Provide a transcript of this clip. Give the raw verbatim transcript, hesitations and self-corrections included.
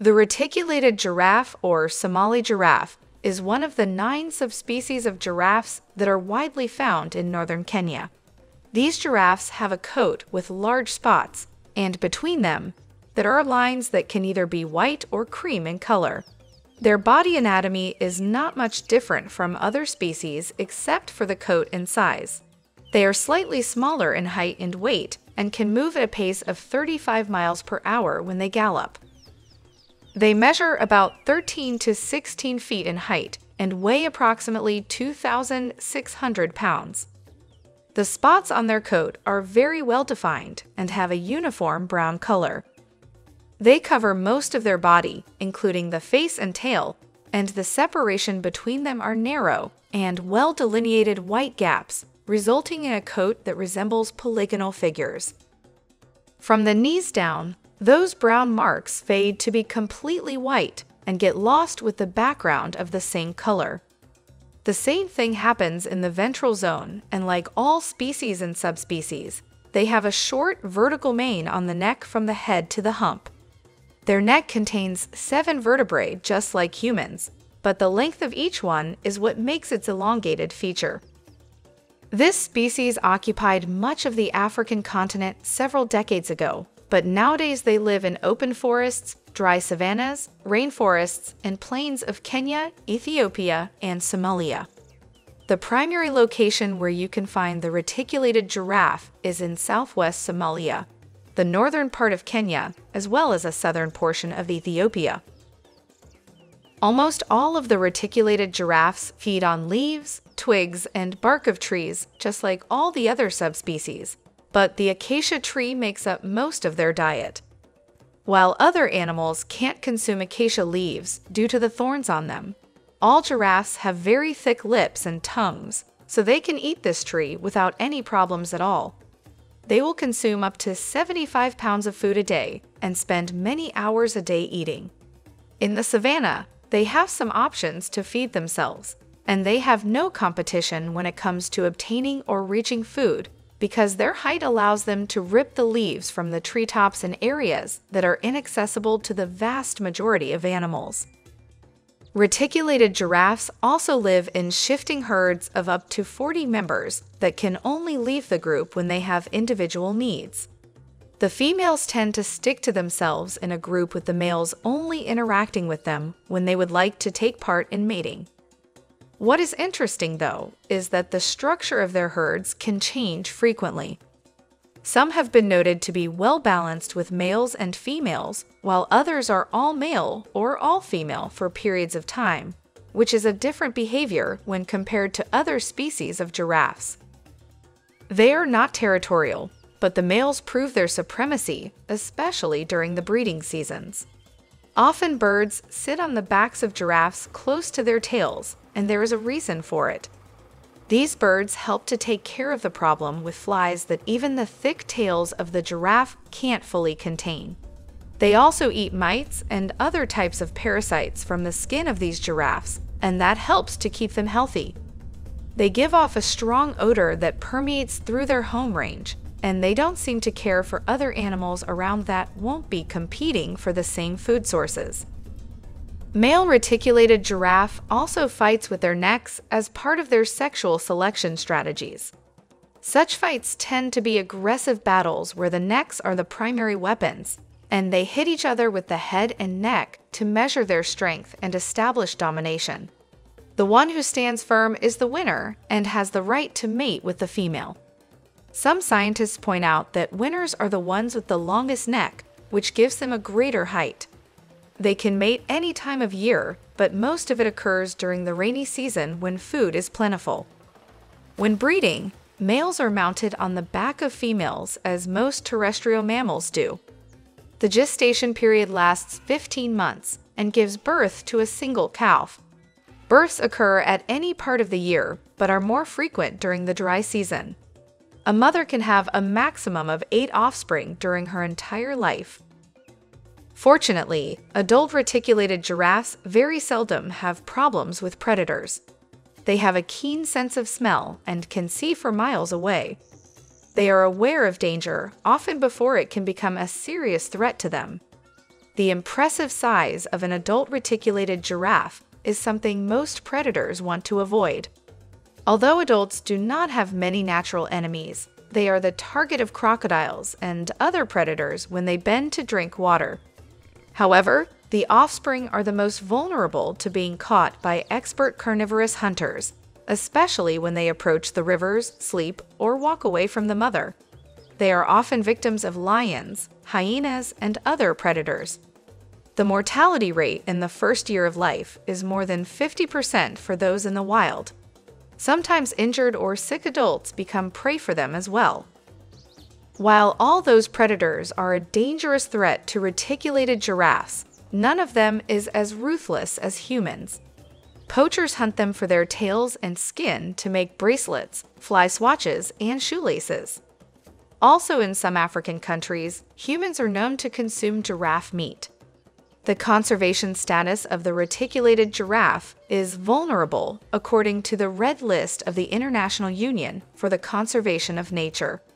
The reticulated giraffe, or Somali giraffe, is one of the nine subspecies of giraffes that are widely found in northern Kenya. These giraffes have a coat with large spots, and between them, there are lines that can either be white or cream in color. Their body anatomy is not much different from other species except for the coat and size. They are slightly smaller in height and weight and can move at a pace of thirty-five miles per hour when they gallop. They measure about thirteen to sixteen feet in height and weigh approximately two thousand six hundred pounds. The spots on their coat are very well defined and have a uniform brown color. They cover most of their body, including the face and tail, and the separation between them are narrow and well-delineated white gaps, resulting in a coat that resembles polygonal figures. From the knees down, those brown marks fade to be completely white and get lost with the background of the same color. The same thing happens in the ventral zone, and like all species and subspecies, they have a short vertical mane on the neck from the head to the hump. Their neck contains seven vertebrae just like humans, but the length of each one is what makes its elongated feature. This species occupied much of the African continent several decades ago, but nowadays they live in open forests, dry savannas, rainforests, and plains of Kenya, Ethiopia, and Somalia. The primary location where you can find the reticulated giraffe is in southwest Somalia, the northern part of Kenya, as well as a southern portion of Ethiopia. Almost all of the reticulated giraffes feed on leaves, twigs, and bark of trees, just like all the other subspecies, but the acacia tree makes up most of their diet. While other animals can't consume acacia leaves due to the thorns on them, all giraffes have very thick lips and tongues, so they can eat this tree without any problems at all. They will consume up to seventy-five pounds of food a day and spend many hours a day eating. In the savanna, they have some options to feed themselves, and they have no competition when it comes to obtaining or reaching food because their height allows them to rip the leaves from the treetops in areas that are inaccessible to the vast majority of animals. Reticulated giraffes also live in shifting herds of up to forty members that can only leave the group when they have individual needs. The females tend to stick to themselves in a group with the males only interacting with them when they would like to take part in mating. What is interesting, though, is that the structure of their herds can change frequently. Some have been noted to be well-balanced with males and females, while others are all male or all female for periods of time, which is a different behavior when compared to other species of giraffes. They are not territorial, but the males prove their supremacy, especially during the breeding seasons. Often birds sit on the backs of giraffes close to their tails, and there is a reason for it. These birds help to take care of the problem with flies that even the thick tails of the giraffe can't fully contain. They also eat mites and other types of parasites from the skin of these giraffes, and that helps to keep them healthy. They give off a strong odor that permeates through their home range, and they don't seem to care for other animals around that won't be competing for the same food sources. Male reticulated giraffe also fights with their necks as part of their sexual selection strategies. Such fights tend to be aggressive battles where the necks are the primary weapons, and they hit each other with the head and neck to measure their strength and establish domination. The one who stands firm is the winner and has the right to mate with the female. Some scientists point out that winners are the ones with the longest neck, which gives them a greater height. They can mate any time of year, but most of it occurs during the rainy season when food is plentiful. When breeding, males are mounted on the back of females as most terrestrial mammals do. The gestation period lasts fifteen months and gives birth to a single calf. Births occur at any part of the year, but are more frequent during the dry season. A mother can have a maximum of eight offspring during her entire life. Fortunately, adult reticulated giraffes very seldom have problems with predators. They have a keen sense of smell and can see for miles away. They are aware of danger, often before it can become a serious threat to them. The impressive size of an adult reticulated giraffe is something most predators want to avoid. Although adults do not have many natural enemies, they are the target of crocodiles and other predators when they bend to drink water. However, the offspring are the most vulnerable to being caught by expert carnivorous hunters, especially when they approach the rivers, sleep, or walk away from the mother. They are often victims of lions, hyenas, and other predators. The mortality rate in the first year of life is more than fifty percent for those in the wild. Sometimes injured or sick adults become prey for them as well. While all those predators are a dangerous threat to reticulated giraffes, none of them is as ruthless as humans. Poachers hunt them for their tails and skin to make bracelets, fly swatches, and shoelaces. Also in some African countries, humans are known to consume giraffe meat. The conservation status of the reticulated giraffe is vulnerable according to the Red List of the International Union for the Conservation of Nature.